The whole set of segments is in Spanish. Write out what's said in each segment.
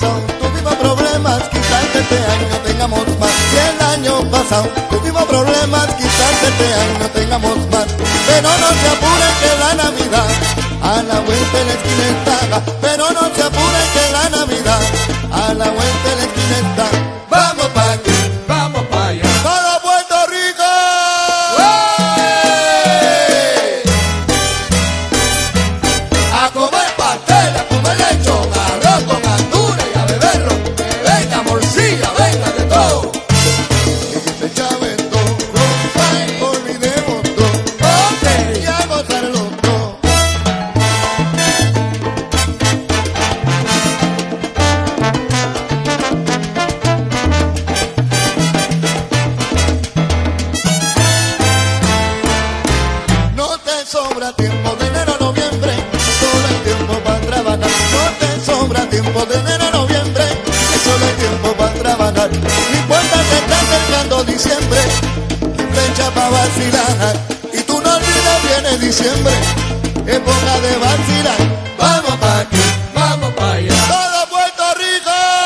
pasado tuvimos problemas, quizás este año tengamos más. Si el año pasado tuvimos problemas, quizás este año tengamos más. Pero no se apuren que la Navidad a la vuelta de la esquina está. Pero no se apuren que la Navidad a la vuelta de la esquina está. Vamos pa' aquí, Vamos para allá. todo Puerto Rico. A comer pastel, a comer lechón, arroz con gandules y a beber ron. Que venga morcilla, venga de todo. Que se llame todo, olvidemos todo Ok. y a gozarlo todo. No te sobra tiempo de enero a noviembre, solo hay tiempo para trabajar. No te sobra tiempo de enero a noviembre, solo hay tiempo para trabajar. No importa que está acercando diciembre, fecha para vacilar. Y tú no olvides, viene diciembre, época de vacilar. Vamos pa' aquí, Vamos para allá. todo Puerto Rico.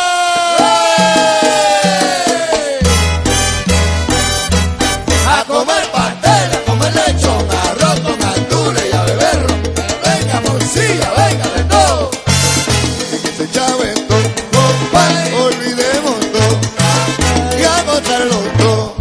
A comer pastel, a comer lechón, arroz con gandules y a beber ron. Que venga morcilla, venga de todo. Que se llame todo, olvidemos todo y a gozarlo todo.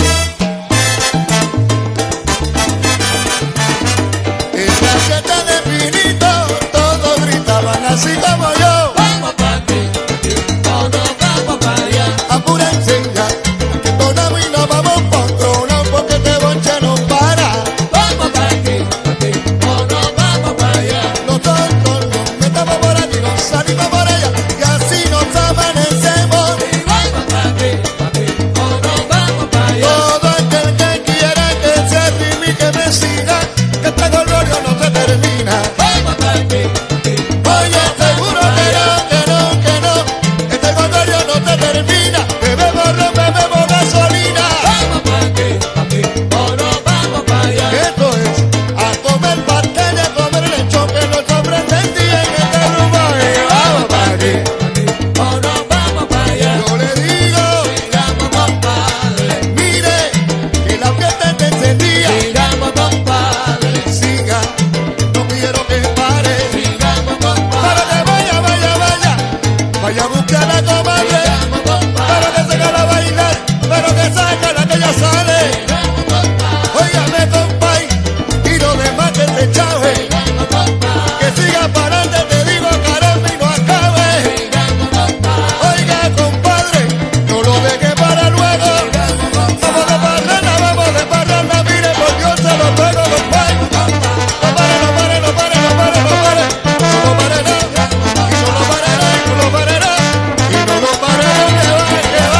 En la fiesta de Pinito todos gritaban así como yo. Vamos para aquí, todos vamos para allá. Apúrense ya, que tonamos y nos vamos por otro lado porque este bonche no para. Vamos para aquí, todos vamos para allá. Nosotros nos metemos por aquí, nos salimos por allá y así nos amanecemos. Y vamos para aquí, todos vamos para allá. Todo aquel que quiera que se rime y que me siga, que este glorio no se termina. Vamos para aquí, Oye, seguro que no, este glorio no se termina. Bebemos ron, bebemos gasolina. vamos para aquí, todos vamos para allá. Esto es a comer pastel y a comer lechón que nos sorprende el día en este rumbo. Vamos pa' aquí. Todos vamos para allá. Yo le digo, Sigamos compadre, mire, que la fiesta está encendida. sigamos compadre, Siga, no quiero que pare. sigamos Para compadre, que vaya a buscar a la comadre. sigamos Pero compadre, que se gana a bailar, pero que saca la que ya sale. sigamos compadre, Óigame, compay, y lo demás que se chave. sigamos compadre, Que siga para adelante, te digo, caramba, y no acabe. sigamos compadre, Oiga, compadre, no lo deje para luego. Vamos de parranda, mire, por Dios se lo ruego, compay. No pare, no pare, no pare, no pare, no pare. No lo pare nada, y no lo pare nada, y no lo pare nada. Y no lo pare nada, que va, que va.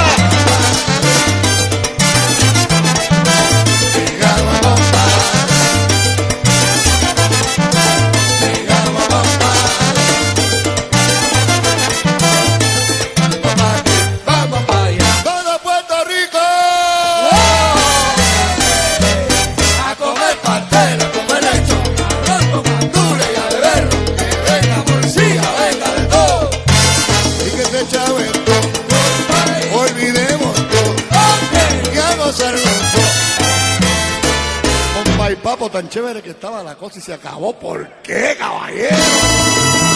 Sigamos, compadre. sigamos compadre. Vamos para allá. Todo Puerto Rico. A comer pastel, a comer lechón, arroz con gandules y a beber ron. Que venga morcilla, venga de todo. Y que se chave todo, olvidemos todo y a gozarlo todo. Compa y papo, tan chévere que estaba la cosa y se acabó. ¿Por qué, caballero?